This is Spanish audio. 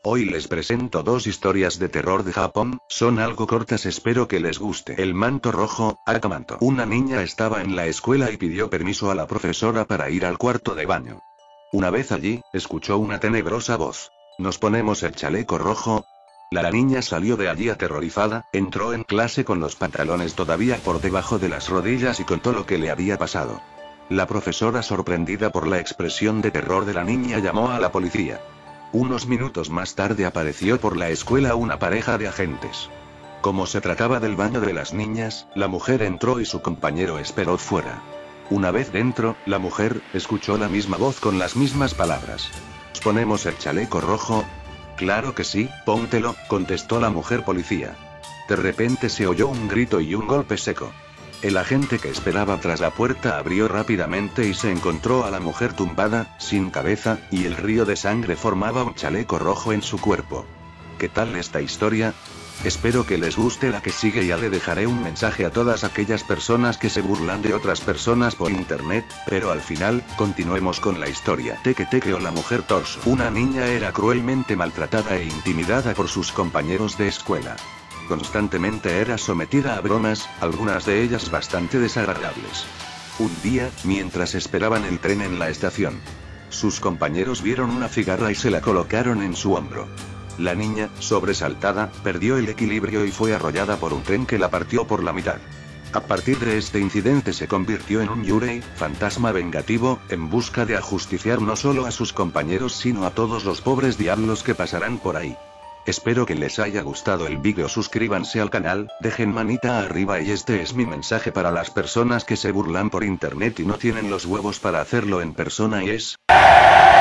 Hoy les presento dos historias de terror de Japón, son algo cortas, espero que les guste. El manto rojo, Akamanto. Una niña estaba en la escuela y pidió permiso a la profesora para ir al cuarto de baño. Una vez allí, escuchó una tenebrosa voz. ¿Nos ponemos el chaleco rojo? La niña salió de allí aterrorizada, entró en clase con los pantalones todavía por debajo de las rodillas y contó lo que le había pasado. La profesora, sorprendida por la expresión de terror de la niña, llamó a la policía. Unos minutos más tarde apareció por la escuela una pareja de agentes. Como se trataba del baño de las niñas, la mujer entró y su compañero esperó fuera. Una vez dentro, la mujer escuchó la misma voz con las mismas palabras. ¿Nos ponemos el chaleco rojo? Claro que sí, póntelo, contestó la mujer policía. De repente se oyó un grito y un golpe seco. El agente que esperaba tras la puerta abrió rápidamente y se encontró a la mujer tumbada, sin cabeza, y el río de sangre formaba un chaleco rojo en su cuerpo. ¿Qué tal esta historia? Espero que les guste la que sigue. Ya le dejaré un mensaje a todas aquellas personas que se burlan de otras personas por internet, pero al final, continuemos con la historia. Teke Teke o la mujer torso. Una niña era cruelmente maltratada e intimidada por sus compañeros de escuela. Constantemente era sometida a bromas, algunas de ellas bastante desagradables. Un día, mientras esperaban el tren en la estación, sus compañeros vieron una cigarra y se la colocaron en su hombro. La niña, sobresaltada, perdió el equilibrio y fue arrollada por un tren que la partió por la mitad. A partir de este incidente se convirtió en un yurei, fantasma vengativo, en busca de ajusticiar no solo a sus compañeros sino a todos los pobres diablos que pasarán por ahí. Espero que les haya gustado el vídeo, suscríbanse al canal, dejen manita arriba y este es mi mensaje para las personas que se burlan por internet y no tienen los huevos para hacerlo en persona y es...